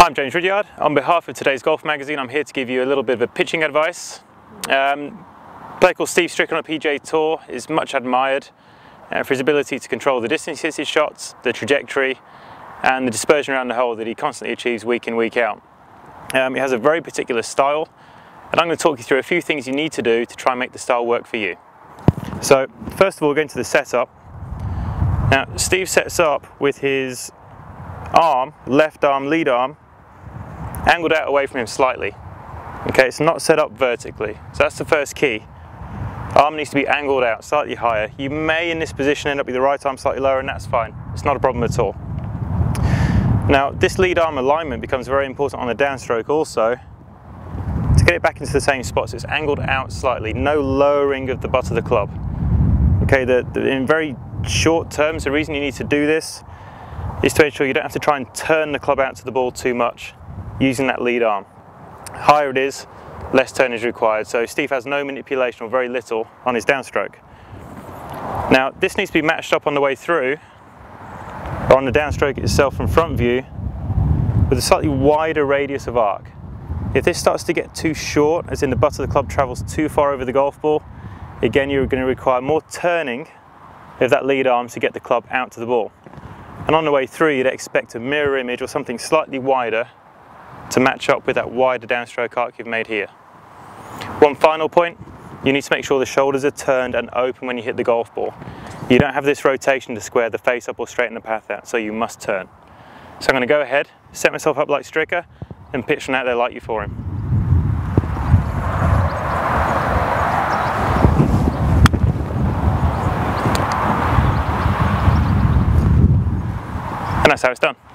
I'm James Ridyard. On behalf of today's Golf Magazine, I'm here to give you a little bit of a pitching advice. A player called Steve Stricker on a PGA Tour is much admired for his ability to control the distance he hits his shots, the trajectory, and the dispersion around the hole that he constantly achieves week in, week out. He has a very particular style, and I'm going to talk you through a few things you need to do to try and make the style work for you. So, first of all, we're going to the setup. Now, Steve sets up with his arm, left arm, lead arm, angled out away from him slightly. Okay, it's not set up vertically, so that's the first key. Arm needs to be angled out slightly higher. You may in this position end up with the right arm slightly lower, and that's fine. It's not a problem at all. Now, this lead arm alignment becomes very important on the downstroke also to get it back into the same spot. So it's angled out slightly, no lowering of the butt of the club. Okay, in very short terms, the reason you need to do this is to ensure you don't have to try and turn the club out to the ball too much using that lead arm. Higher it is, less turn is required. So Steve has no manipulation or very little on his downstroke. Now this needs to be matched up on the way through, or on the downstroke itself from front view, with a slightly wider radius of arc. If this starts to get too short, as in the butt of the club travels too far over the golf ball, again you're going to require more turning of that lead arm to get the club out to the ball. And on the way through you'd expect a mirror image or something slightly wider to match up with that wider downstroke arc you've made here. One final point, you need to make sure the shoulders are turned and open when you hit the golf ball. You don't have this rotation to square the face up or straighten the path out, so you must turn. So I'm going to go ahead, set myself up like Stricker, and pitch one out there like you for him. And that's how it's done.